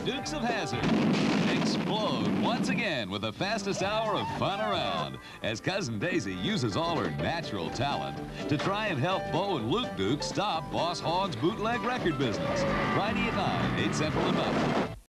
Dukes of Hazzard explode once again with the fastest hour of fun around as Cousin Daisy uses all her natural talent to try and help Bo and Luke Duke stop Boss Hogg's bootleg record business. Friday at 9, 8 Central and Mountain.